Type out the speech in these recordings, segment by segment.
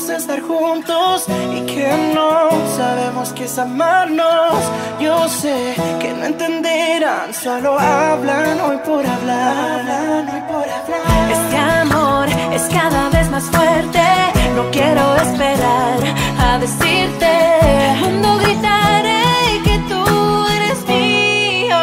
gusta estar juntos y que no sabemos qué es amarnos. Yo sé que no entenderán, solo hablan hoy por hablar. Este amor es cada vez más fuerte, no quiero esperar a decirte. Al mundo gritaré que tú eres mío.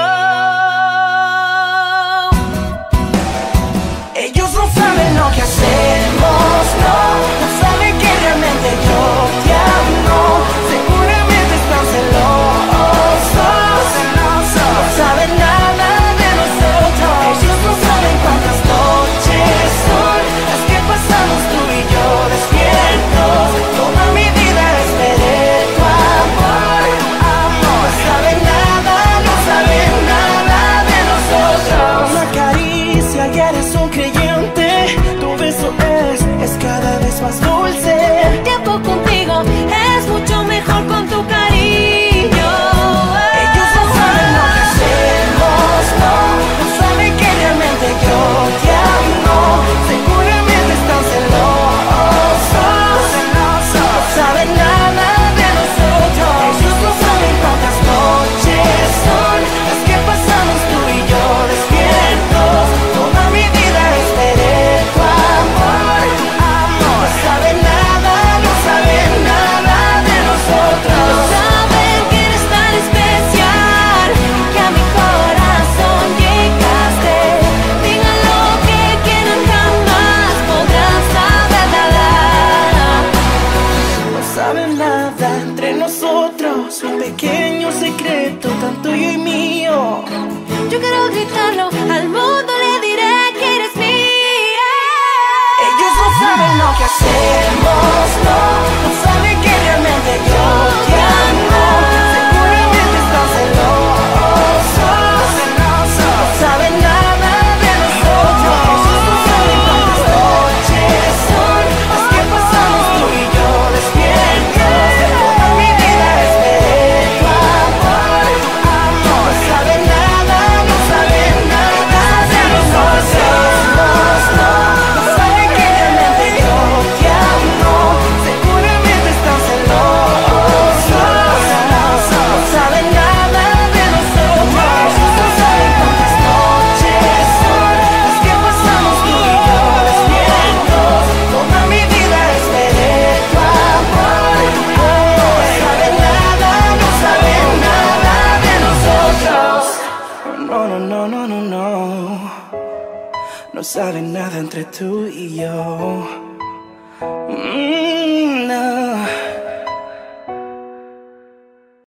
Ellos no saben lo que hacemos, no saben que realmente yo te amo. Seguramente están celosos, no saben nada de nosotros. Ellos no saben cuántas noches son las que pasamos tú y yo despiertos. Toda mi vida esperé tu amor. No saben nada de nosotros. Una caricia y eres un creyente. Tu beso es cada vez más dulce. El tiempo contigo es mucho mejor con tu cariño. Ellos no saben lo que hacemos, no saben que realmente yo te amo. Seguramente están celosos, no saben nada de nosotros. Ellos no saben cuántas noches son las que pasamos tú y yo despiertos. Toda mi vida esperé tu amor. No saben nada de nosotros. No saben que eres tan especial, que a mi corazón llegaste. Digan lo que quieran, jamás podrán saber nada. No saben nada entre nosotros, un pequeño secreto, tan tuyo y mío. Yo quiero gritarlo, al mundo le diré que eres mía. Ellos no saben lo que hacemos, no saben que realmente yo te amo. Seguramente están celosos, no saben nada de nosotros. Ellos no saben cuántas noches son las que pasamos tú y yo despiertos. Toda mi vida esperé tu amor. No saben nada de nosotros. No saben que realmente yo te amo. Seguramente están celosos, no saben nada de nosotros. No saben cuántas noches son las que pasamos tú y yo despiertos. Toda mi vida esperé tu amor. No saben nada de nosotros. No saben nada entre tú y yo.